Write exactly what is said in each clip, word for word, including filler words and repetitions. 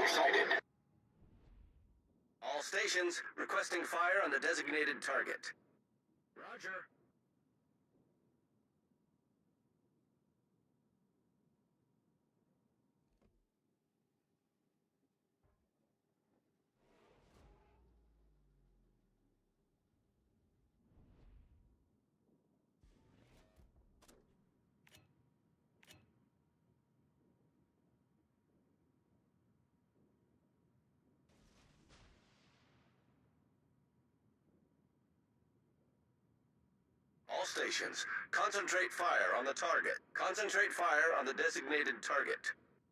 sighted. All stations requesting fire on the designated target. Roger. All stations, concentrate fire on the target. Concentrate fire on the designated target.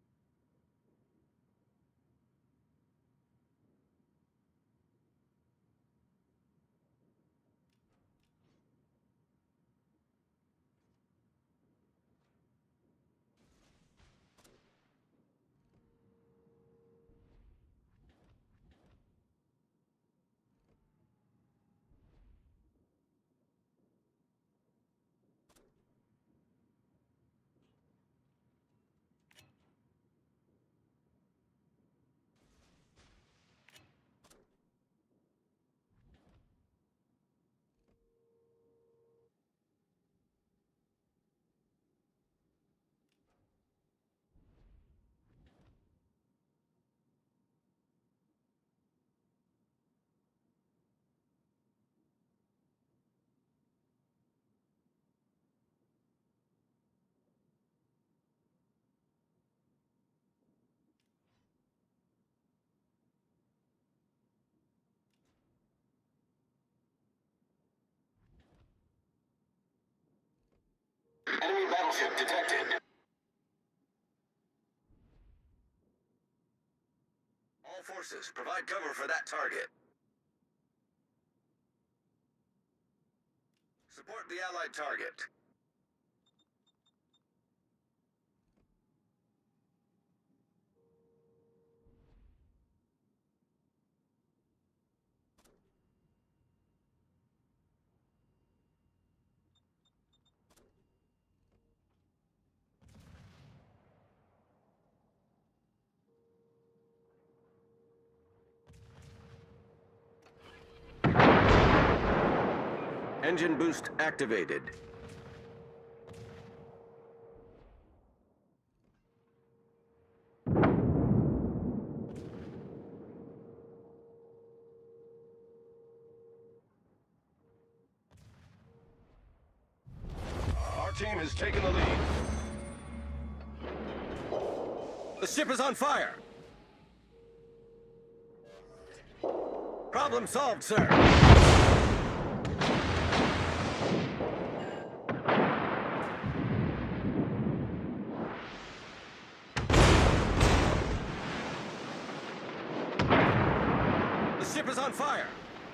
Enemy battleship detected. All forces, provide cover for that target. Support the Allied target. Engine boost activated. Our team has taken the lead. The ship is on fire. Problem solved, sir. The ship is on fire.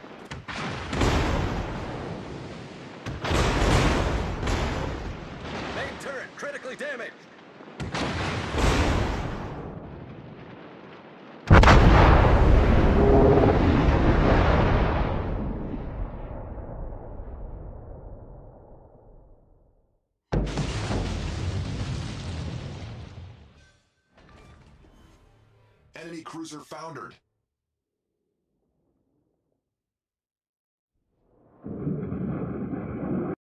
Main turret critically damaged. Enemy cruiser foundered.